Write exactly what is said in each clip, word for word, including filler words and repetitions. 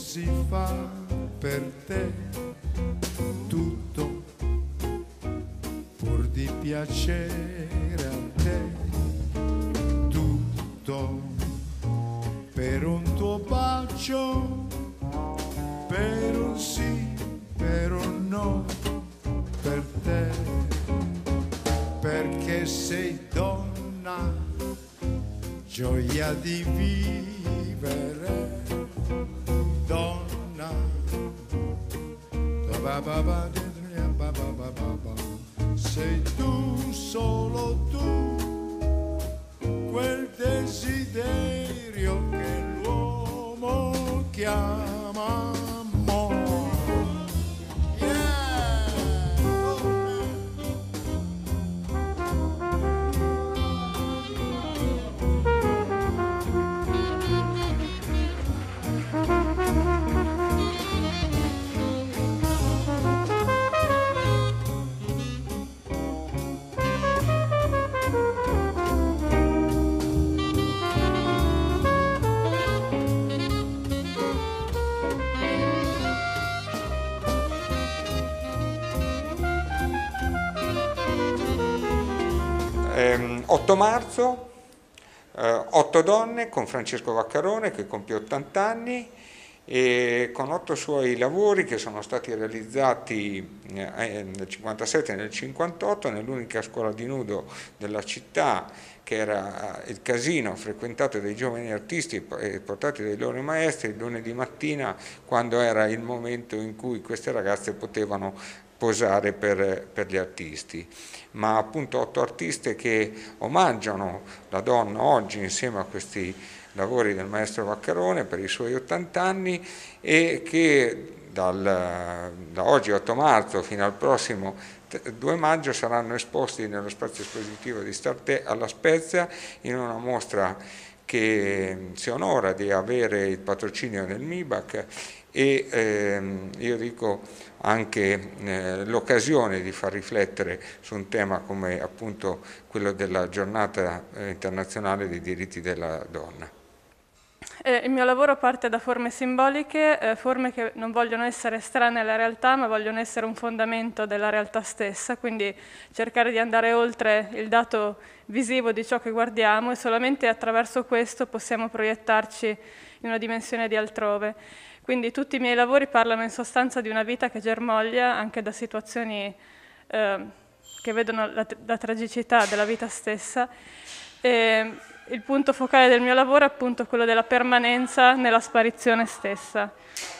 si fa per te tutto pur di piacere a te, tutto per un tuo bacio, per un sì, per un no, per te, perché sei donna, gioia di vivere, donna, ba ba ba ba ba ba, sei tu, solo tu, quel desiderio che l'uomo chiama amore. Yeah! otto marzo, eh, otto donne con Francesco Vaccarone che compie ottanta anni e con otto suoi lavori che sono stati realizzati eh, nel cinquantasette e nel cinquantotto nell'unica scuola di nudo della città, che era il Casino, frequentato dai giovani artisti e portati dai loro maestri il lunedì mattina, quando era il momento in cui queste ragazze potevano posare per, per gli artisti. Ma appunto otto artiste che omaggiano la donna oggi insieme a questi lavori del maestro Vaccarone per i suoi ottanta anni e che dal, da oggi otto marzo fino al prossimo due maggio saranno esposti nello spazio espositivo di Starte alla Spezia in una mostra che si onora di avere il patrocinio del MIBAC e ehm, io dico anche eh, l'occasione di far riflettere su un tema come appunto quello della giornata eh, internazionale dei diritti della donna. Eh, il mio lavoro parte da forme simboliche, eh, forme che non vogliono essere estranee alla realtà, ma vogliono essere un fondamento della realtà stessa, quindi cercare di andare oltre il dato visivo di ciò che guardiamo e solamente attraverso questo possiamo proiettarci in una dimensione di altrove. Quindi tutti i miei lavori parlano in sostanza di una vita che germoglia anche da situazioni eh, che vedono la, la tragicità della vita stessa. E il punto focale del mio lavoro è appunto quello della permanenza nella sparizione stessa.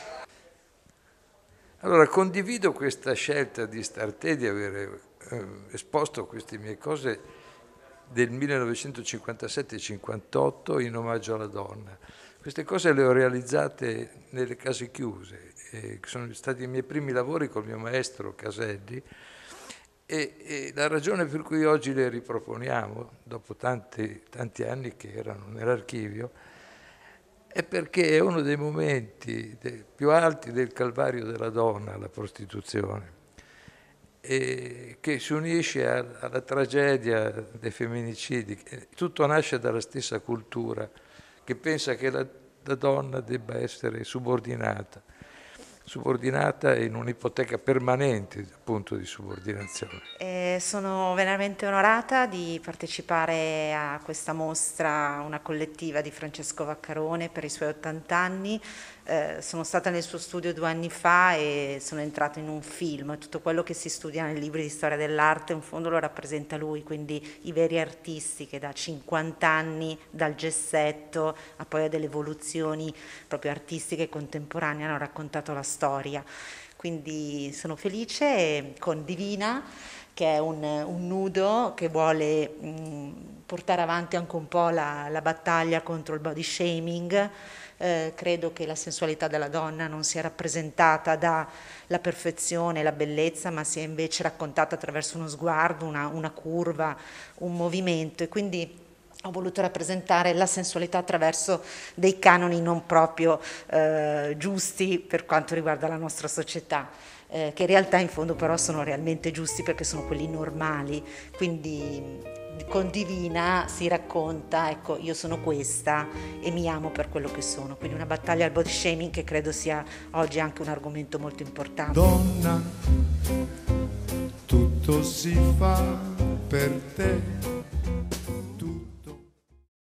Allora, condivido questa scelta di Starte di aver eh, esposto queste mie cose del millenovecentocinquantasette cinquantotto in omaggio alla donna. Queste cose le ho realizzate nelle case chiuse, eh, che sono stati i miei primi lavori col mio maestro Caselli, e, e la ragione per cui oggi le riproponiamo, dopo tanti, tanti anni che erano nell'archivio, è perché è uno dei momenti de, più alti del calvario della donna, la prostituzione, e che si unisce a, alla tragedia dei femminicidi. Tutto nasce dalla stessa cultura che pensa che la, la donna debba essere subordinata, subordinata in un'ipoteca permanente appunto di subordinazione. Eh, sono veramente onorata di partecipare a questa mostra, una collettiva di Francesco Vaccarone per i suoi ottanta anni. Eh, sono stata nel suo studio due anni fa e sono entrata in un film. Tutto quello che si studia nei libri di storia dell'arte in fondo lo rappresenta lui, quindi i veri artisti che da cinquanta anni, dal gessetto a poi a delle evoluzioni proprio artistiche e contemporanee, hanno raccontato la storia. Quindi sono felice con Divina, che è un, un nudo che vuole mh, portare avanti anche un po' la, la battaglia contro il body shaming. Eh, credo che la sensualità della donna non sia rappresentata dalla perfezione, la bellezza, ma sia invece raccontata attraverso uno sguardo, una, una curva, un movimento, e quindi ho voluto rappresentare la sensualità attraverso dei canoni non proprio eh, giusti per quanto riguarda la nostra società, eh, che in realtà in fondo però sono realmente giusti perché sono quelli normali. Quindi con Divina si racconta, ecco, io sono questa e mi amo per quello che sono, quindi una battaglia al body shaming che credo sia oggi anche un argomento molto importante. Donna, tutto si fa per te,